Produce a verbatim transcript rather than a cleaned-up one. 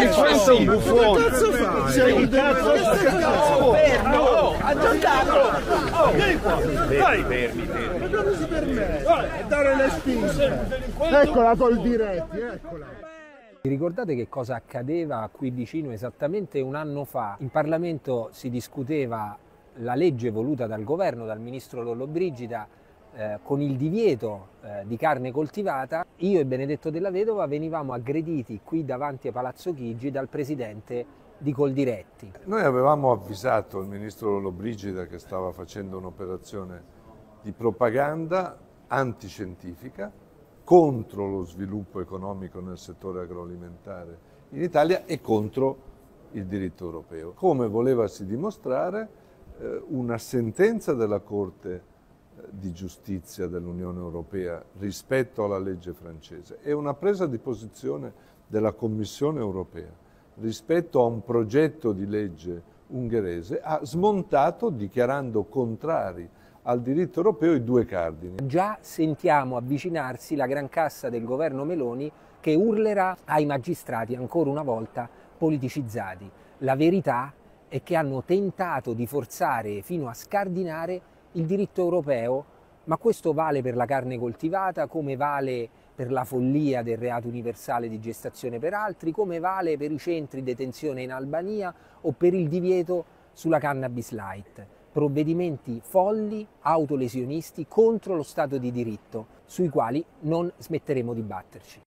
sei un buffone. Cazzo fai? Sei un cazzo Oh, ha giocato! Oh, vieni qua. Dai, fermi, fermi. Ma come si permette? A dare le spinte. Eccola col diretti, eccola. Vi ricordate che cosa accadeva qui vicino esattamente un anno fa? In Parlamento si discuteva la legge voluta dal governo, dal ministro Lollobrigida, eh, con il divieto eh, di carne coltivata. Io e Benedetto Della Vedova venivamo aggrediti qui davanti a Palazzo Chigi dal presidente di Coldiretti. Noi avevamo avvisato il ministro Lollobrigida che stava facendo un'operazione di propaganda antiscientifica contro lo sviluppo economico nel settore agroalimentare in Italia e contro il diritto europeo. Come volevasi dimostrare, eh, una sentenza della Corte eh, di giustizia dell'Unione Europea rispetto alla legge francese e una presa di posizione della Commissione Europea rispetto a un progetto di legge ungherese ha smontato, dichiarando contrari al diritto europeo, i due cardini. Già sentiamo avvicinarsi la gran cassa del governo Meloni che urlerà ai magistrati ancora una volta politicizzati. La verità è che hanno tentato di forzare fino a scardinare il diritto europeo, ma questo vale per la carne coltivata, come vale per la follia del reato universale di gestazione per altri, come vale per i centri di detenzione in Albania o per il divieto sulla cannabis light. Provvedimenti folli, autolesionisti contro lo Stato di diritto, sui quali non smetteremo di batterci.